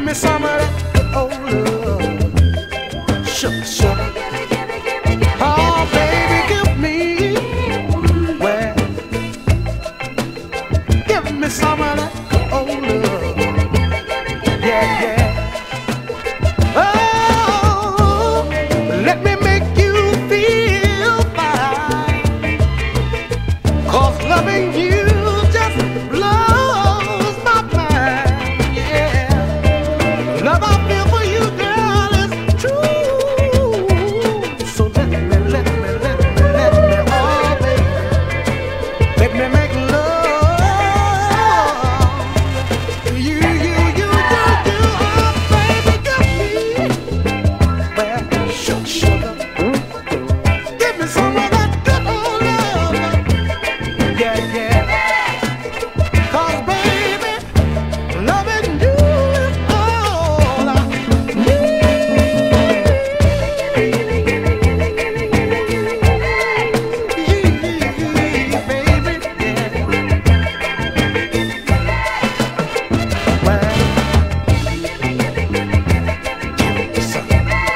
me some of that old love. Sugar, sugar. Oh, baby, give me, well, give me some of that old love. Yeah, yeah. Oh, let me make you feel fine, 'cause loving you just blows my mind. Yeah, love I feel for you, girl, is true. So let me, oh baby, let me make love to you, oh baby, give me, well, sugar, give me some of that good old love. Yeah, yeah. 'Cause baby, loving you is all I need, baby. Yeah. Well, give me some.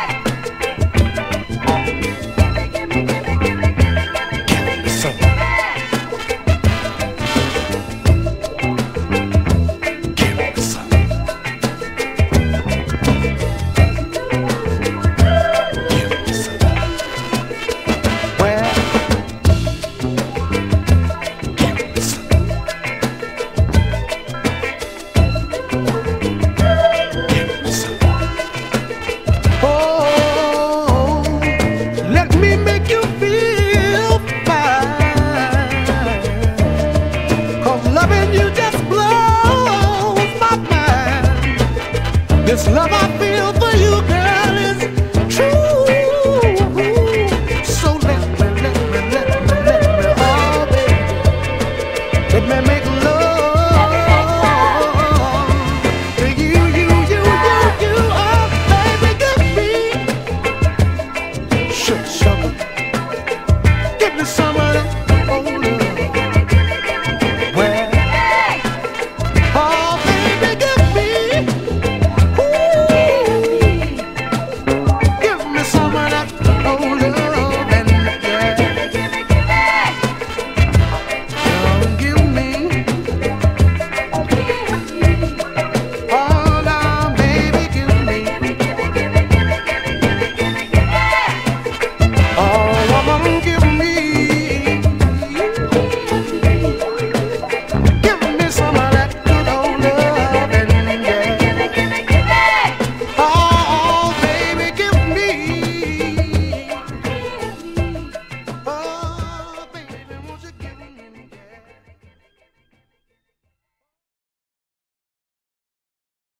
Give me some. Give me some. Give me some. Well, give me some. Give me some. Oh, let me make you feel fine, 'cause loving you just blows my mind. This love I